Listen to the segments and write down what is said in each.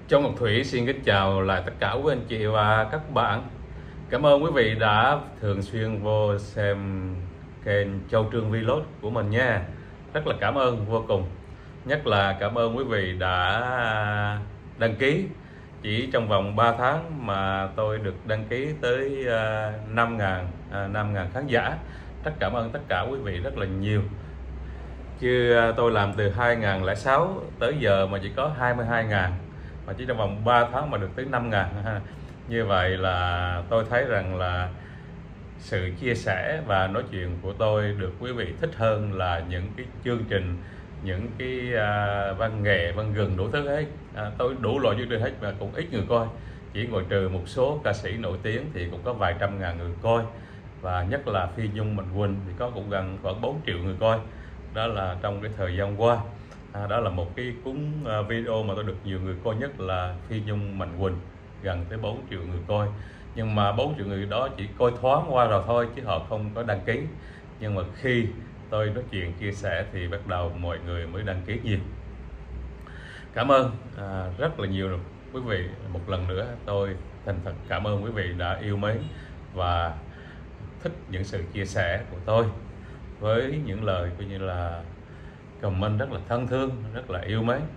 Châu Ngọc Thủy xin kính chào lại tất cả quý anh chị và các bạn. Cảm ơn quý vị đã thường xuyên vô xem kênh Châu Trương Vlog của mình nha. Rất là cảm ơn vô cùng. Nhất là cảm ơn quý vị đã đăng ký. Chỉ trong vòng 3 tháng mà tôi được đăng ký tới 5.000 khán giả. Rất cảm ơn tất cả quý vị rất là nhiều. Chứ tôi làm từ 2006 tới giờ mà chỉ có 22.000, mà chỉ trong vòng 3 tháng mà được tới 5.000. Như vậy là tôi thấy rằng là sự chia sẻ và nói chuyện của tôi được quý vị thích hơn là những cái chương trình, những cái văn nghệ, văn gừng đủ thứ hết. Tôi đủ loại chương trình hết mà cũng ít người coi, chỉ ngoại trừ một số ca sĩ nổi tiếng thì cũng có vài trăm ngàn người coi, và nhất là Phi Nhung Mạnh Quỳnh thì có cũng gần khoảng 4 triệu người coi. Đó là trong cái thời gian qua. Đó là một cái cuốn video mà tôi được nhiều người coi nhất là Phi Nhung Mạnh Quỳnh, gần tới 4 triệu người coi. Nhưng mà 4 triệu người đó chỉ coi thoáng qua rồi thôi, chứ họ không có đăng ký. Nhưng mà khi tôi nói chuyện chia sẻ thì bắt đầu mọi người mới đăng ký nhiều. Cảm ơn rất là nhiều quý vị. Một lần nữa tôi thành thật cảm ơn quý vị đã yêu mến và thích những sự chia sẻ của tôi, với những lời coi như là comment rất là thân thương, rất là yêu mến.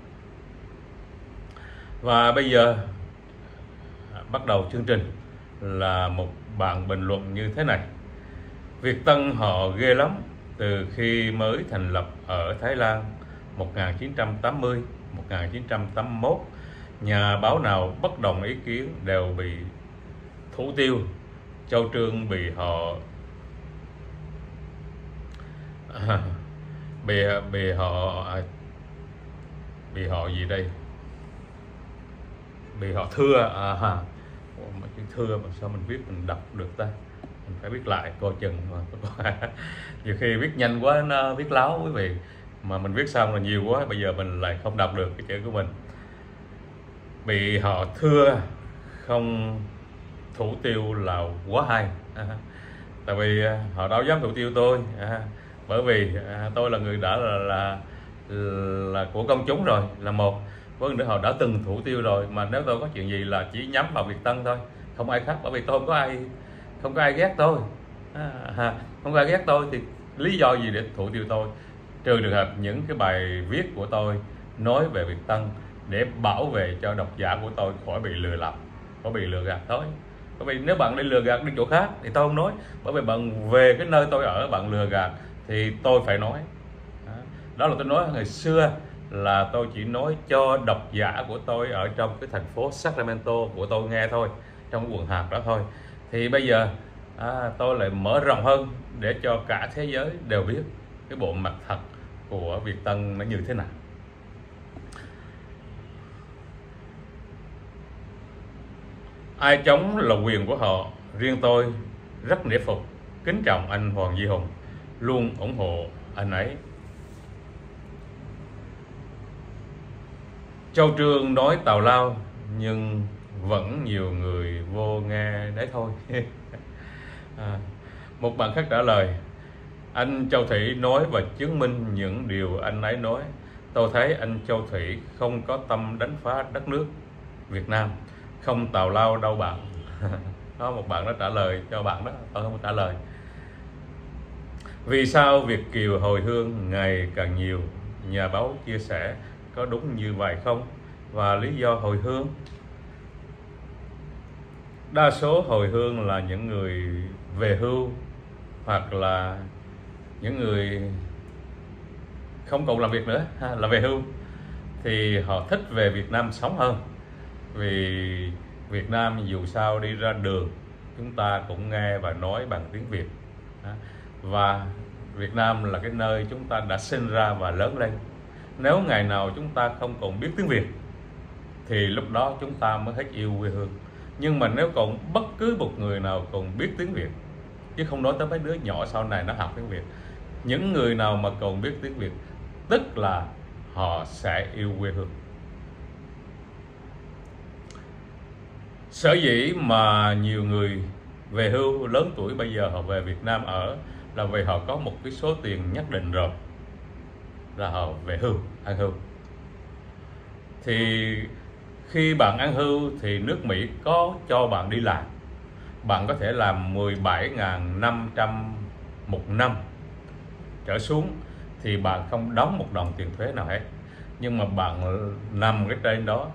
Và bây giờ bắt đầu chương trình là một bạn bình luận như thế này: Việt Tân họ ghê lắm, từ khi mới thành lập ở Thái Lan 1980, 1981, nhà báo nào bất đồng ý kiến đều bị thủ tiêu. Châu Trương bị họ bị họ gì đây, bị họ thưa. Mà chữ thưa mà sao mình viết mình đọc được ta, mình phải viết lại coi chừng mà nhiều khi viết nhanh quá nó viết láo quý vị, mà mình viết xong là nhiều quá, bây giờ mình lại không đọc được cái chữ của mình. Bị họ thưa không thủ tiêu là quá hay. Tại vì họ đâu dám thủ tiêu tôi, bởi vì tôi là người đã là của công chúng rồi là một, với nữa họ đã từng thủ tiêu rồi. Mà nếu tôi có chuyện gì là chỉ nhắm vào Việt Tân thôi, không ai khác, bởi vì tôi không có ai ghét tôi, không có ai ghét tôi thì lý do gì để thủ tiêu tôi, trừ trường hợp những cái bài viết của tôi nói về Việt Tân để bảo vệ cho độc giả của tôi khỏi bị lừa lọc, khỏi bị lừa gạt thôi. Bởi vì nếu bạn đi lừa gạt đi chỗ khác thì tôi không nói, bởi vì bạn về cái nơi tôi ở bạn lừa gạt thì tôi phải nói. Đó là tôi nói ngày xưa là tôi chỉ nói cho độc giả của tôi ở trong cái thành phố Sacramento của tôi nghe thôi, trong cái quận hạt đó thôi. Thì bây giờ tôi lại mở rộng hơn để cho cả thế giới đều biết cái bộ mặt thật của Việt Tân nó như thế nào. Ai chống là quyền của họ, riêng tôi rất nể phục, kính trọng anh Hoàng Duy Hùng, luôn ủng hộ anh ấy. Châu Trương nói tào lao nhưng vẫn nhiều người vô nghe đấy thôi. Một bạn khác trả lời: anh Châu Thủy nói và chứng minh những điều anh ấy nói. Tôi thấy anh Châu Thủy không có tâm đánh phá đất nước Việt Nam, không tào lao đâu bạn. Đó, một bạn đã trả lời cho bạn đó, tôi không trả lời. Vì sao Việt kiều hồi hương ngày càng nhiều? Nhà báo chia sẻ có đúng như vậy không? Và lý do hồi hương? Đa số hồi hương là những người về hưu, hoặc là những người không còn làm việc nữa, là về hưu, thì họ thích về Việt Nam sống hơn. Vì Việt Nam dù sao đi ra đường chúng ta cũng nghe và nói bằng tiếng Việt, và Việt Nam là cái nơi chúng ta đã sinh ra và lớn lên. Nếu ngày nào chúng ta không còn biết tiếng Việt thì lúc đó chúng ta mới hết yêu quê hương. Nhưng mà nếu còn bất cứ một người nào còn biết tiếng Việt, chứ không nói tới mấy đứa nhỏ sau này nó học tiếng Việt, những người nào mà còn biết tiếng Việt tức là họ sẽ yêu quê hương. Sở dĩ mà nhiều người về hưu lớn tuổi bây giờ họ về Việt Nam ở là vì họ có một cái số tiền nhất định rồi, là họ về hưu, ăn hưu. Thì Khi bạn ăn hưu thì nước Mỹ có cho bạn đi làm. Bạn có thể làm 17.500 một năm trở xuống thì bạn không đóng một đồng tiền thuế nào hết. Nhưng mà bạn nằm cái trên đó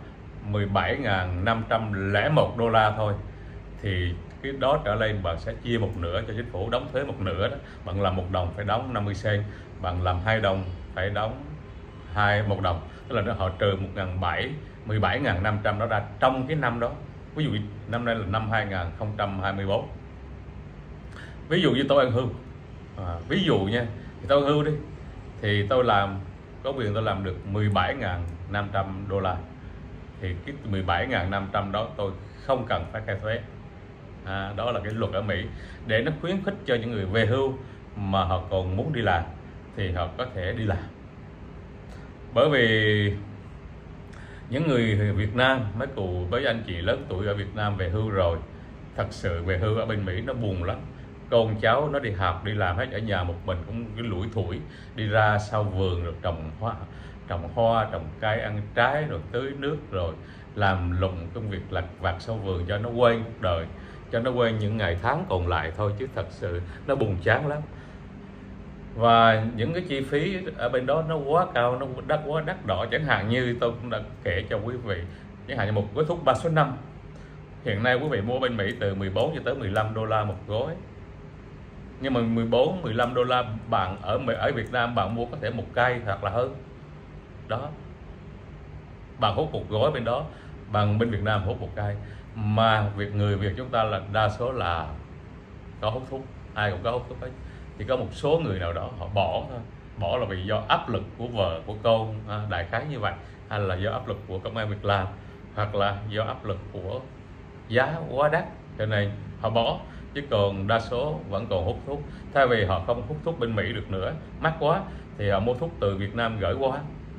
17.501 đô la thôi thì cái đó trở lên bạn sẽ chia một nửa cho chính phủ, đóng thuế một nửa đó. Bạn làm 1 đồng phải đóng 50 cent, bạn làm 2 đồng phải đóng 1 đồng, tức là họ trừ 17.500 đó ra trong cái năm đó. Ví dụ năm nay là năm 2024, ví dụ như tôi ăn hưu, ví dụ nha, thì tôi ăn hưu đi thì tôi làm có quyền tôi làm được 17.500 đô la thì cái 17.500 đó tôi không cần phải khai thuế. Đó là cái luật ở Mỹ để nó khuyến khích cho những người về hưu mà họ còn muốn đi làm thì họ có thể đi làm. Bởi vì những người Việt Nam, mấy cụ với anh chị lớn tuổi ở Việt Nam về hưu rồi, thật sự về hưu ở bên Mỹ nó buồn lắm. Con cháu nó đi học đi làm hết, ở nhà một mình cũng cái lủi thủi, đi ra sau vườn rồi trồng hoa trồng cây ăn trái rồi tưới nước rồi làm lụng công việc lặt vặt sau vườn cho nó quên cuộc đời, cho nó quên những ngày tháng còn lại thôi, chứ thật sự nó buồn chán lắm. Và những cái chi phí ở bên đó nó quá cao, nó quá đắt đỏ. Chẳng hạn như tôi cũng đã kể cho quý vị, chẳng hạn như một gói thuốc 3 số 5 hiện nay quý vị mua bên Mỹ từ 14 cho tới 15 đô la một gói. Nhưng mà 14-15 đô la bạn ở Việt Nam bạn mua có thể một cây hoặc là hơn đó. Bạn hút một gói bên đó, bằng bên Việt Nam hút một cây. Mà người Việt chúng ta là đa số là có hút thuốc, ai cũng có hút thuốc hết. Chỉ có một số người nào đó họ bỏ thôi, bỏ là vì do áp lực của vợ của con, đại khái như vậy, hay là do áp lực của công an việc làm, hoặc là do áp lực của giá quá đắt cho nên họ bỏ. Chứ còn đa số vẫn còn hút thuốc. Thay vì họ không hút thuốc bên Mỹ được nữa, mắc quá, thì họ mua thuốc từ Việt Nam gửi qua,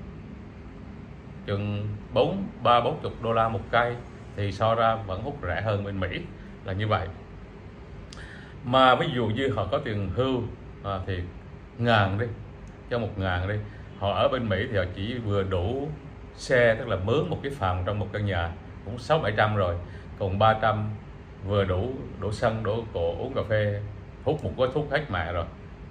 chừng 30-40 đô la một cây, thì so ra vẫn hút rẻ hơn bên Mỹ, là như vậy. Mà ví dụ như họ có tiền hưu thì ngàn đi, cho 1.000 đi, họ ở bên Mỹ thì họ chỉ vừa đủ xe, tức là mướn một cái phòng trong một căn nhà cũng 600-700 rồi, còn 300 vừa đủ đổ xăng đổ cộ uống cà phê, hút một gói thuốc hết mẹ rồi.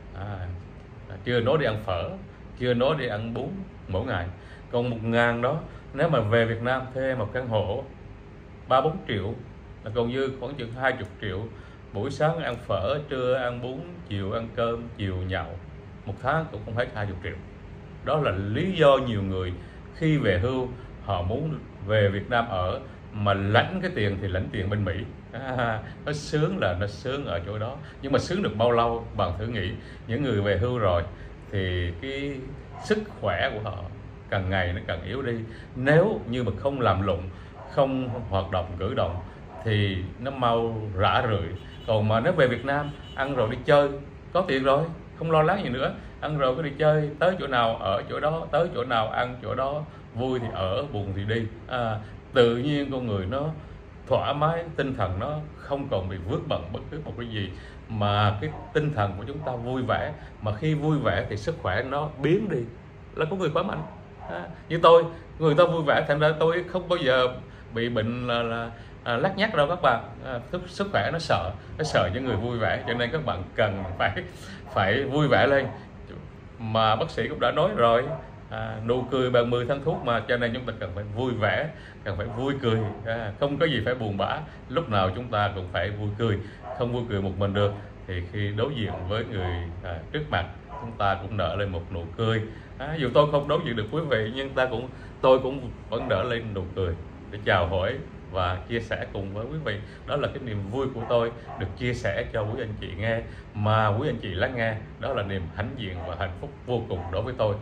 Chưa nói đi ăn phở, chưa nói đi ăn bún mỗi ngày. Còn 1.000 đó, nếu mà về Việt Nam thuê một căn hộ 3-4 triệu là còn dư khoảng chừng 20 triệu. Buổi sáng ăn phở, trưa ăn bún, chiều ăn cơm, chiều nhậu, một tháng cũng không hết 20 triệu. Đó là lý do nhiều người khi về hưu họ muốn về Việt Nam ở, mà lãnh cái tiền thì lãnh tiền bên Mỹ. Nó sướng là nó sướng ở chỗ đó, nhưng mà sướng được bao lâu? Bạn thử nghĩ, những người về hưu rồi thì cái sức khỏe của họ càng ngày nó càng yếu đi. Nếu như mà không làm lụng, không hoạt động cử động thì nó mau rã rượi. Còn mà nếu về Việt Nam ăn rồi đi chơi, có tiền rồi, không lo lắng gì nữa, ăn rồi có đi chơi, tới chỗ nào ở chỗ đó, tới chỗ nào ăn chỗ đó, vui thì ở, buồn thì đi. Tự nhiên con người nó thoải mái, tinh thần nó không còn bị vướng bận bất cứ một cái gì, mà cái tinh thần của chúng ta vui vẻ. Mà khi vui vẻ thì sức khỏe nó biến đi, là có người khỏe mạnh. Như tôi, người ta vui vẻ thành ra tôi không bao giờ bị bệnh là lắt nhắt đâu các bạn. Sức khỏe nó sợ những người vui vẻ, cho nên các bạn cần phải vui vẻ lên. Mà bác sĩ cũng đã nói rồi, nụ cười bằng 10 tháng thuốc mà, cho nên chúng ta cần phải vui vẻ, cần phải vui cười, không có gì phải buồn bã, lúc nào chúng ta cũng phải vui cười. Không vui cười một mình được thì khi đối diện với người trước mặt, chúng ta cũng nở lên một nụ cười. Dù tôi không đối diện được quý vị, nhưng tôi cũng vẫn nở lên nụ cười để chào hỏi và chia sẻ cùng với quý vị. Đó là cái niềm vui của tôi được chia sẻ cho quý anh chị nghe, mà quý anh chị lắng nghe, đó là niềm hãnh diện và hạnh phúc vô cùng đối với tôi.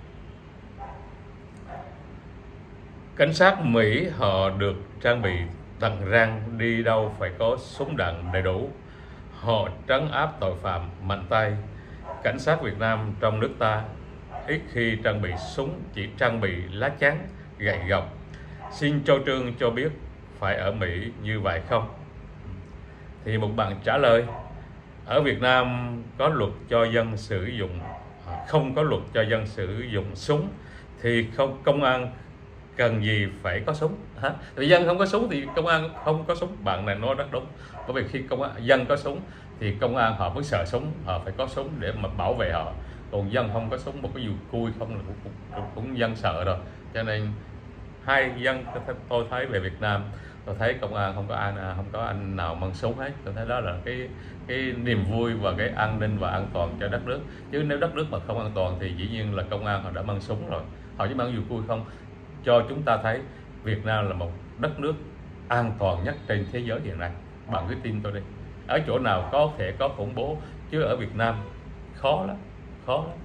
Cảnh sát Mỹ họ được trang bị tận răng, đi đâu phải có súng đạn đầy đủ. Họ trấn áp tội phạm mạnh tay. Cảnh sát Việt Nam trong nước ta ít khi trang bị súng, chỉ trang bị lá chắn, gậy gộc. Xin Châu Trương cho biết phải ở Mỹ như vậy không? Thì một bạn trả lời, ở Việt Nam có luật cho dân sử dụng, không có luật cho dân sử dụng súng, thì công an cần gì phải có súng hả? Vì dân không có súng thì công an không có súng. Bạn này nói rất đúng, bởi vì khi dân có súng thì công an họ mới sợ súng, họ phải có súng để mà bảo vệ họ. Còn dân không có súng, một cái dùi cui không là cũng dân sợ rồi. Cho nên hai dân tôi thấy về Việt Nam, tôi thấy công an không có anh nào mang súng hết. Tôi thấy đó là cái niềm vui và cái an ninh và an toàn cho đất nước. Chứ nếu đất nước mà không an toàn thì dĩ nhiên là công an họ đã mang súng rồi, họ chỉ mang dùi cui không. Cho chúng ta thấy Việt Nam là một đất nước an toàn nhất trên thế giới hiện nay. Bạn cứ tin tôi đi, ở chỗ nào có thể có khủng bố, chứ ở Việt Nam khó lắm, khó lắm.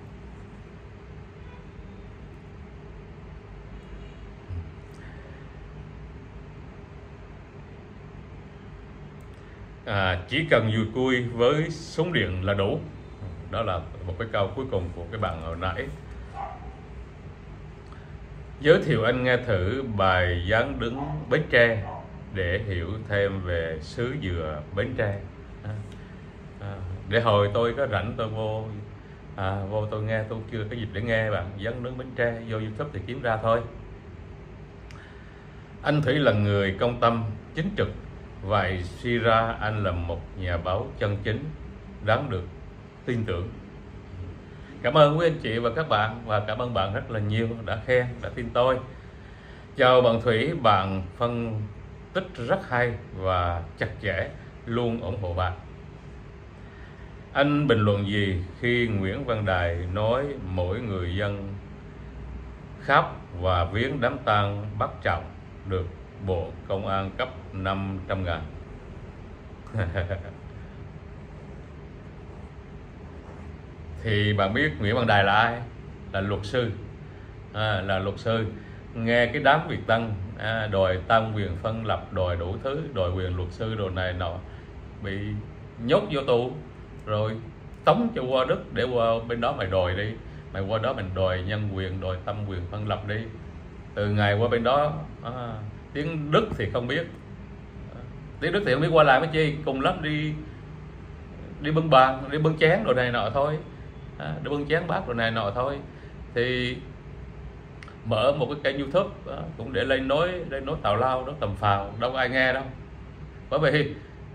Chỉ cần dùi cui với súng điện là đủ. Đó là một cái câu cuối cùng của cái bạn hồi nãy. Giới thiệu anh nghe thử bài Dáng đứng Bến Tre để hiểu thêm về xứ dừa Bến Tre. Để hồi tôi có rảnh tôi vô tôi nghe, tôi chưa có dịp để nghe bạn Dáng đứng Bến Tre, vô YouTube thì kiếm ra thôi. Anh Thủy là người công tâm, chính trực, vậy suy ra anh là một nhà báo chân chính, đáng được tin tưởng. Cảm ơn quý anh chị và các bạn, và cảm ơn bạn rất là nhiều đã khen, đã tin tôi. Chào bạn Thủy, bạn phân tích rất hay và chặt chẽ, luôn ủng hộ bạn. Anh bình luận gì khi Nguyễn Văn Đài nói mỗi người dân khóc và viếng đám tang Bác Trọng được Bộ Công an cấp 500.000? Thì bạn biết Nguyễn Văn Đài là ai? Là luật sư. Là luật sư. Nghe cái đám Việt Tân đòi tam quyền phân lập, đòi đủ thứ, đòi quyền luật sư đồ này nọ, bị nhốt vô tù rồi tống cho qua Đức, để qua bên đó mày đòi đi, mày qua đó mình đòi nhân quyền, đòi tam quyền phân lập đi. Từ ngày qua bên đó tiếng Đức thì không biết, tiếng Đức thì không biết qua lại mấy chi, cùng lắm đi bưng bàn, đi bưng chén đồ này nọ thôi, đi bưng chén bát đồ này nọ thôi. Thì mở một cái kênh YouTube cũng để lên nói tào lao, nói tầm phào, đâu có ai nghe đâu. Bởi vì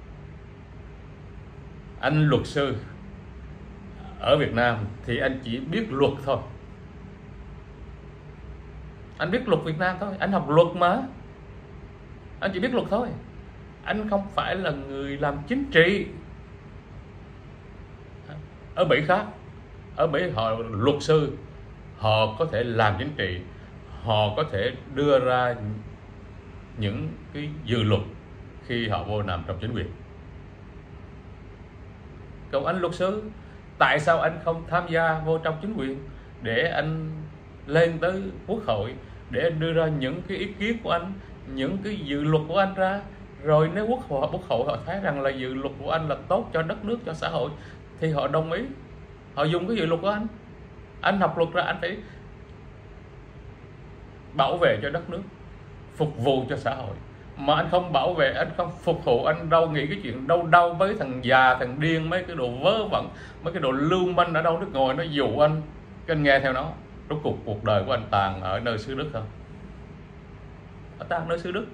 anh luật sư ở Việt Nam thì anh chỉ biết luật thôi, anh biết luật Việt Nam thôi, anh học luật mà, anh chỉ biết luật thôi, anh không phải là người làm chính trị. Ở Mỹ khác, ở Mỹ họ luật sư, họ có thể làm chính trị, họ có thể đưa ra những cái dự luật khi họ vô nằm trong chính quyền. Còn anh luật sư, tại sao anh không tham gia vô trong chính quyền để anh lên tới Quốc hội, để anh đưa ra những cái ý kiến của anh, những cái dự luật của anh ra, rồi nếu Quốc hội họ thấy rằng là dự luật của anh là tốt cho đất nước, cho xã hội thì họ đồng ý, họ dùng cái dự luật của anh. Anh học luật ra, anh phải bảo vệ cho đất nước, phục vụ cho xã hội. Mà anh không bảo vệ, anh không phục vụ, anh đâu nghĩ cái chuyện đâu với thằng già, thằng điên, mấy cái đồ vớ vẩn, mấy cái đồ lưu manh ở đâu nước ngoài nó dụ anh, cái anh nghe theo nó. Rốt cuộc đời của anh tàn ở nơi xứ Đức không? Ở tàn nơi xứ Đức.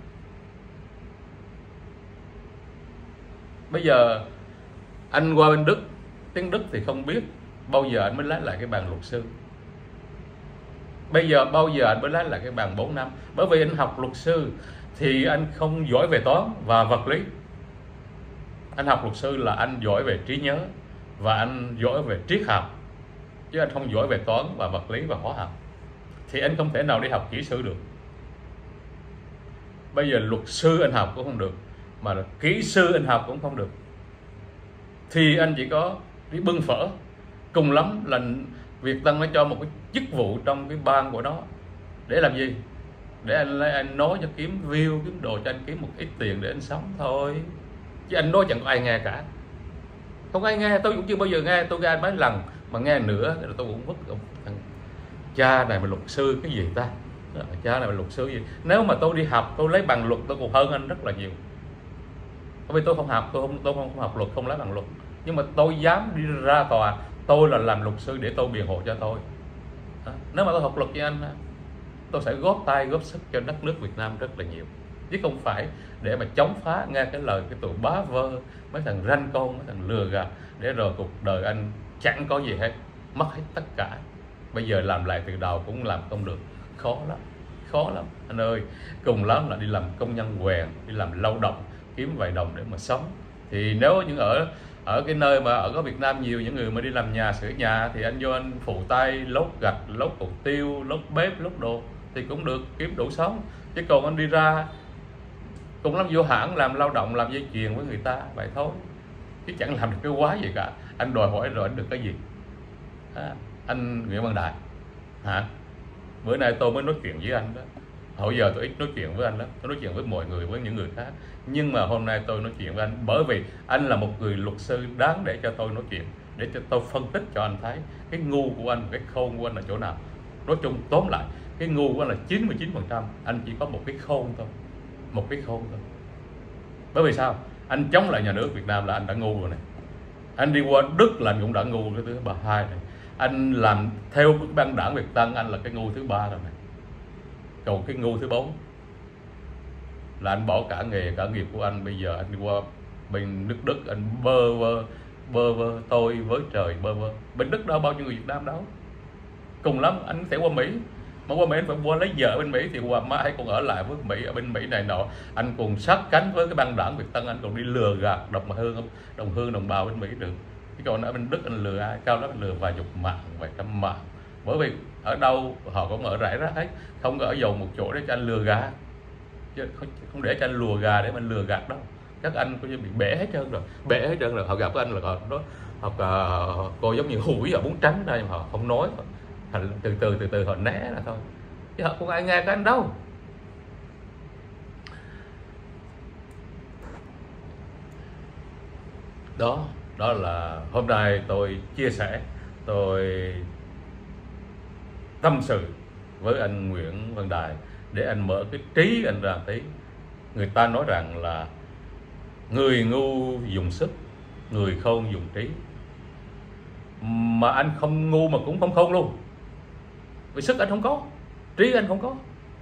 Bây giờ anh qua bên Đức, tiếng Đức thì không biết, bao giờ anh mới lấy lại cái bằng luật sư? Bây giờ bao giờ anh mới lấy lại cái bằng 4 năm? Bởi vì anh học luật sư thì anh không giỏi về toán và vật lý. Anh học luật sư là anh giỏi về trí nhớ và anh giỏi về triết học, chứ anh không giỏi về toán và vật lý và hóa học. Thì anh không thể nào đi học kỹ sư được. Bây giờ luật sư anh học cũng không được, mà là kỹ sư anh học cũng không được. Thì anh chỉ có đi bưng phở, cùng lắm là Việt Tân nó cho một cái chức vụ trong cái ban của nó. Để làm gì? Để anh nói cho kiếm view, kiếm đồ cho anh kiếm một ít tiền để anh sống thôi. Chứ anh nói chẳng có ai nghe cả. Không ai nghe, tôi cũng chưa bao giờ nghe. Tôi nghe mấy lần mà nghe nữa rồi tôi cũng vứt. Thằng cha này mà luật sư cái gì ta? Cha này mà luật sư gì? Nếu mà tôi đi học, tôi lấy bằng luật tôi còn hơn anh rất là nhiều. Bởi vì tôi không học, tôi không học luật, không lấy bằng luật. Nhưng mà tôi dám đi ra tòa, tôi là làm luật sư để tôi biện hộ cho tôi. Nếu mà tôi học luật với anh, tôi sẽ góp tay góp sức cho đất nước Việt Nam rất là nhiều, chứ không phải để mà chống phá nghe cái lời cái tụi bá vơ, mấy thằng ranh con, mấy thằng lừa gạt, để rồi cuộc đời anh chẳng có gì hết, mất hết tất cả. Bây giờ làm lại từ đầu cũng làm không được, khó lắm anh ơi. Cùng lắm là đi làm công nhân quèn, đi làm lao động kiếm vài đồng để mà sống. Thì nếu những ở cái nơi mà ở có Việt Nam nhiều những người mà đi làm nhà, sửa nhà, thì anh vô anh phụ tay lót gạch, lót cục tiêu, lót bếp, lót đồ thì cũng được, kiếm đủ sống. Chứ còn anh đi ra cũng lắm vô hãng làm lao động, làm dây chuyền với người ta vậy thôi, chứ chẳng làm được cái quái gì cả. Anh đòi hỏi rồi anh được cái gì? Anh Nguyễn Văn Đại hả? Bữa nay tôi mới nói chuyện với anh đó. Hồi giờ tôi ít nói chuyện với anh lắm, tôi nói chuyện với mọi người, với những người khác. Nhưng mà hôm nay tôi nói chuyện với anh bởi vì anh là một người luật sư đáng để cho tôi nói chuyện, để cho tôi phân tích cho anh thấy cái ngu của anh, cái khôn của anh là chỗ nào. Nói chung tóm lại, cái ngu của anh là 99%, anh chỉ có một cái khôn thôi. Một cái khôn thôi. Bởi vì sao? Anh chống lại nhà nước Việt Nam là anh đã ngu rồi này. Anh đi qua Đức là anh cũng đã ngu cái thứ hai này. Anh làm theo cái băng đảng Việt Tân, anh là cái ngu thứ 3 rồi này. Còn cái ngu thứ 4 là anh bỏ cả nghề cả nghiệp của anh. Bây giờ anh đi qua bên nước Đức, anh bơ vơ tôi với trời bơ vơ. Bên Đức đâu bao nhiêu người Việt Nam đâu. Cùng lắm anh sẽ qua Mỹ, mà qua Mỹ anh phải qua lấy vợ bên Mỹ, thì qua mãi còn ở lại với Mỹ, ở bên Mỹ này nọ. Anh còn sát cánh với cái băng đảng Việt Tân, anh còn đi lừa gạt đồng hương đồng bào bên Mỹ được. Chứ còn ở bên Đức anh lừa ai? Cao lắm anh lừa vài chục mạng, vài trăm mạng. Bởi vì ở đâu họ cũng ở rải rác hết, không có ở dồn một chỗ để cho anh lừa gạt, chứ không để cho anh lùa gà để mà lừa gạt đâu. Các anh coi như bị bể hết trơn rồi, họ gặp anh là họ nói cô giống như hủi ở bún trắng đây, mà họ không nói, từ từ họ né ra thôi, chứ họ không ai nghe các anh đâu. Đó là hôm nay tôi chia sẻ, tôi tâm sự với anh Nguyễn Văn Đài để anh mở cái trí anh ra tí. Người ta nói rằng là người ngu dùng sức, người khôn dùng trí. Mà anh không ngu mà cũng không khôn luôn, vì sức anh không có, trí anh không có.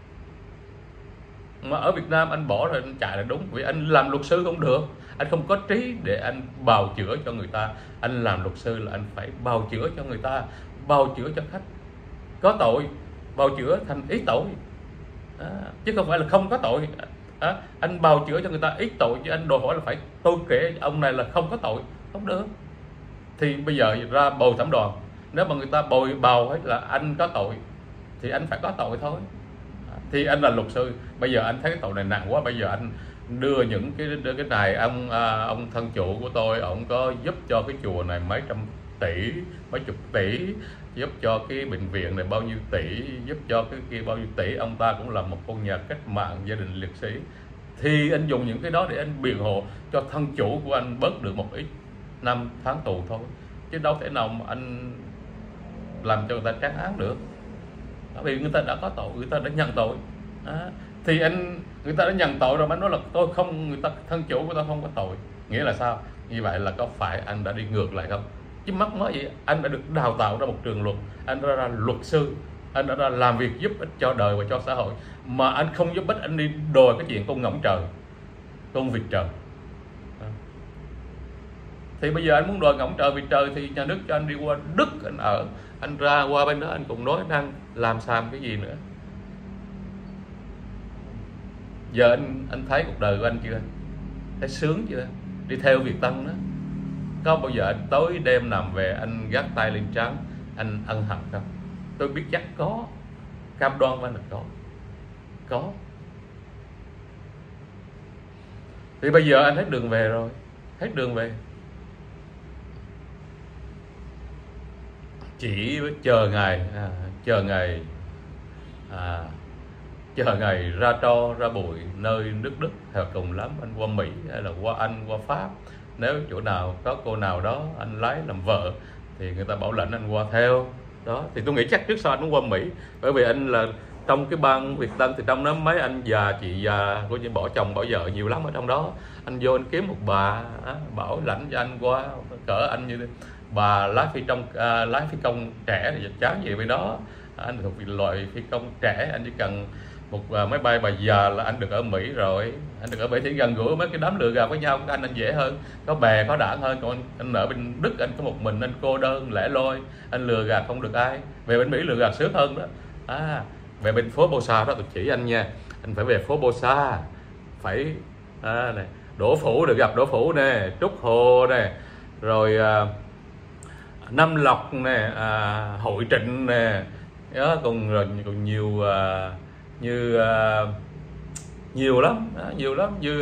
Mà ở Việt Nam anh bỏ rồi anh chạy là đúng, vì anh làm luật sư không được, anh không có trí để anh bào chữa cho người ta. Anh làm luật sư là anh phải bào chữa cho người ta, bào chữa cho khách có tội, bào chữa thành ít tội, chứ không phải là không có tội. Anh bào chữa cho người ta ít tội, chứ anh đòi hỏi là phải tôi kể ông này là không có tội, không được. Thì bây giờ ra bồi thẩm đoàn, nếu mà người ta bào hết là anh có tội thì anh phải có tội thôi. Thì anh là luật sư, bây giờ anh thấy cái tội này nặng quá, bây giờ anh đưa những cái này. Ông thân chủ của tôi, ông có giúp cho cái chùa này mấy trăm tỷ, mấy chục tỷ, giúp cho cái bệnh viện này bao nhiêu tỷ, giúp cho cái kia bao nhiêu tỷ. Ông ta cũng là một con nhà cách mạng, gia đình liệt sĩ. Thì anh dùng những cái đó để anh biện hộ cho thân chủ của anh bớt được một ít năm tháng tù thôi, chứ đâu thể nào mà anh làm cho người ta trắng án được. Vì người ta đã có tội, người ta đã nhận tội. Thì người ta đã nhận tội rồi mà anh nói là tôi không, người ta thân chủ của tôi không có tội, nghĩa là sao? Như vậy là có phải anh đã đi ngược lại không? Chứ mắc nói gì, anh đã được đào tạo ra một trường luật, anh đã ra luật sư, anh đã ra làm việc giúp ích cho đời và cho xã hội, mà anh không giúp ích, anh đi đòi cái chuyện con ngỗng trời, con vịt trời. Thì bây giờ anh muốn đòi ngỗng trời vịt trời thì nhà nước cho anh đi qua Đức anh ở, anh ra qua bên đó anh cũng nói năng làm xàm cái gì nữa. Giờ anh thấy cuộc đời của anh chưa? Thấy sướng chưa? Đi theo Việt Tân đó. Có bao giờ anh tối đêm nằm về anh gác tay lên trán anh ân hận không? Tôi biết chắc có, cam đoan với anh là có. Thì bây giờ anh hết đường về rồi, hết đường về, chỉ chờ ngày ra tro ra bụi nơi nước Đức, hoặc cùng lắm anh qua Mỹ hay là qua Anh, qua Pháp. Nếu chỗ nào có cô nào đó anh lấy làm vợ thì người ta bảo lãnh anh qua theo đó. Thì tôi nghĩ chắc trước sau anh cũng qua Mỹ, bởi vì anh là trong cái bang Việt Tân, thì trong đó mấy anh già chị già coi như bỏ chồng bỏ vợ nhiều lắm ở trong đó. Anh vô anh kiếm một bà bảo lãnh cho anh qua, cỡ anh như thế. Bà lái phi công trẻ thì chán gì bên đó, Anh thuộc loại phi công trẻ, anh chỉ cần một máy bay bà già là anh được ở Mỹ rồi. Anh được ở Mỹ thì gần gũi mấy cái đám lừa gạt với nhau của anh dễ hơn, có bè có đảng hơn. Còn anh ở bên Đức anh có một mình, anh cô đơn lẻ loi, anh lừa gạt không được ai. Về bên Mỹ lừa gạt sướng hơn đó. Về bên phố Bosa đó tôi chỉ anh nha, anh phải về phố Bosa, phải này, Đỗ Phủ, được gặp Đỗ Phủ nè, Trúc Hồ nè, rồi Nam Lộc nè, Hội Trịnh nè, đó, còn nhiều nhiều lắm, nhiều lắm, như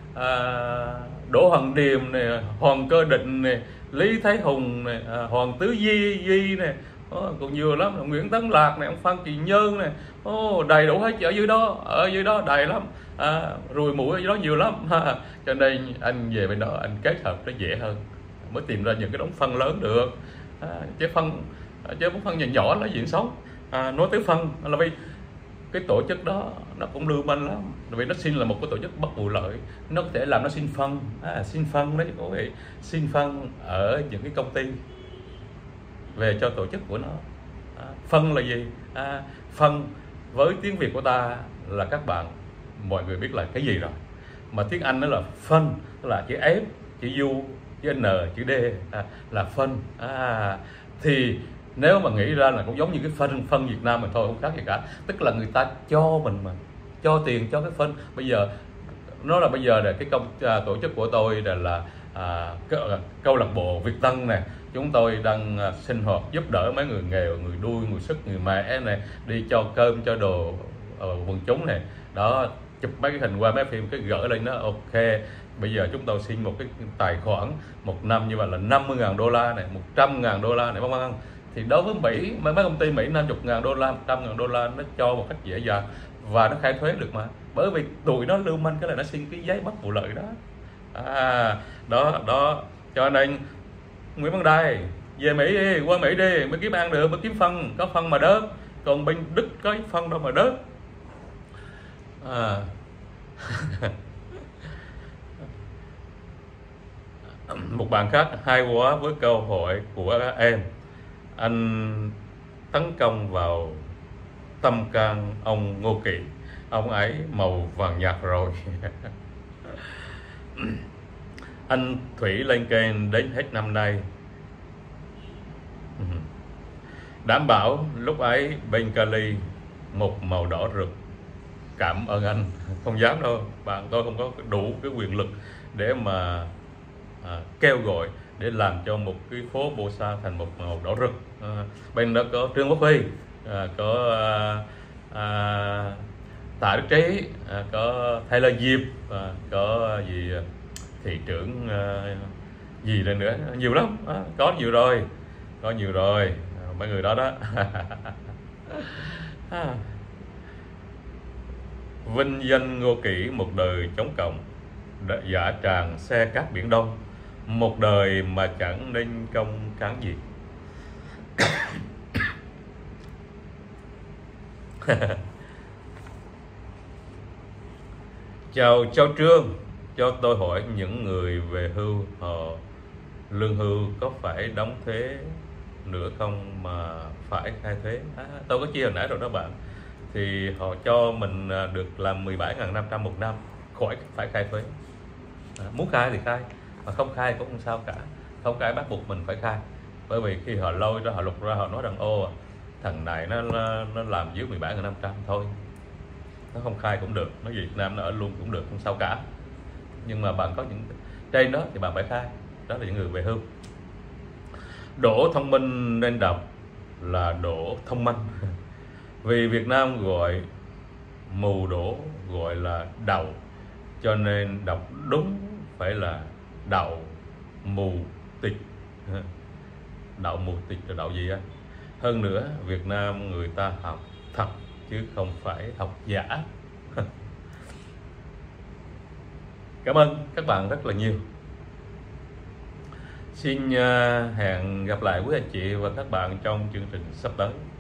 Đỗ Hoàng Điềm nè, Hoàng Cơ Định nè, Lý Thái Hùng nè, Hoàng Tứ Duy nè, còn nhiều lắm, Nguyễn Tấn Lạc này, ông Phan Kỳ Nhơn này, đầy đủ hết ở dưới đó đầy lắm, ruồi muỗi ở dưới đó nhiều lắm. Cho nên anh về bên đó anh kết hợp nó dễ hơn, mới tìm ra những cái đống phân lớn được. Chứ phân nhỏ nhỏ là diện sống. Nói tới phân là vì cái tổ chức đó nó cũng lưu manh lắm, vì nó xin là một cái tổ chức bất vụ lợi, nó có thể làm nó xin phân đấy quý vị, xin phân ở những cái công ty về cho tổ chức của nó. Phân là gì? Phân với tiếng Việt của ta là các bạn mọi người biết là cái gì rồi, mà tiếng Anh đó là phân, là chữ F, chữ U, chữ N, chữ D, là phân. Thì nếu mà nghĩ ra là cũng giống như cái phân Việt Nam mình thôi, không khác gì cả, tức là người ta cho mình mà, cho tiền cho cái phân. Bây giờ nó là bây giờ là cái tổ chức của tôi là câu lạc bộ Việt Tân này, chúng tôi đang sinh hoạt giúp đỡ mấy người nghèo, người đuôi, người sức, người mẹ này, đi cho cơm cho đồ quần chúng này đó, chụp mấy cái hình qua mấy phim cái gửi lên nó ok. Bây giờ chúng tôi xin một cái tài khoản một năm như vậy là 50.000 đô la này, 100.000 đô la này, vân. Thì đối với Mỹ, mấy công ty Mỹ 50.000 đô la, 100.000 đô la nó cho một cách dễ dàng và nó khai thuế được mà, bởi vì tụi nó lưu manh cái là nó xin cái giấy bất vụ lợi đó. Đó cho nên Nguyễn Văn Đài về Mỹ đi, qua Mỹ đi mới kiếm ăn được, mới kiếm phân, có phân mà đớt, còn bên Đức có phân đâu mà đớt. Một bạn khác hay quá với câu hỏi của em, anh tấn công vào tâm can ông Ngô Kỳ, ông ấy màu vàng nhạt rồi. Anh Thủy lên kênh đến hết năm nay, đảm bảo lúc ấy bên Cali một màu đỏ rực. Cảm ơn anh. Không dám đâu bạn, tôi không có đủ cái quyền lực để mà kêu gọi để làm cho một cái phố Bosa thành một màu đỏ rực. Bên đó có Trương Quốc Huy, có Tạ Đức Trí, có Taylor Diệp, có gì thị trưởng gì lên nữa, nhiều lắm, có nhiều rồi mấy người đó đó. Vinh danh Ngô Kỷ một đời chống cộng, giả tràng xe cát Biển Đông, một đời mà chẳng nên công cán gì. Chào Trương, cho tôi hỏi những người về hưu họ lương hưu có phải đóng thuế nữa không mà phải khai thuế? Tôi có chia hồi nãy rồi đó bạn, thì họ cho mình được làm 17.500 một năm, khỏi phải khai thuế. Muốn khai thì khai, mà không khai cũng không sao cả, không khai bắt buộc mình phải khai, bởi vì khi họ lôi ra, họ lục ra, họ nói rằng ô thằng này nó làm dưới 17.500 thôi, nó không khai cũng được, nó Việt Nam nó ở luôn cũng được, không sao cả. Nhưng mà bạn có những trên đó thì bạn phải khai, đó là những người về hưu. Đỗ thông minh nên đọc là Đỗ thông minh. Vì Việt Nam gọi mù đỗ gọi là đậu, cho nên đọc đúng phải là đậu mù tịch. Đậu mù tịch là đậu gì anh? Hơn nữa Việt Nam người ta học thật chứ không phải học giả. Cảm ơn các bạn rất là nhiều. Xin hẹn gặp lại quý anh chị và các bạn trong chương trình sắp tới.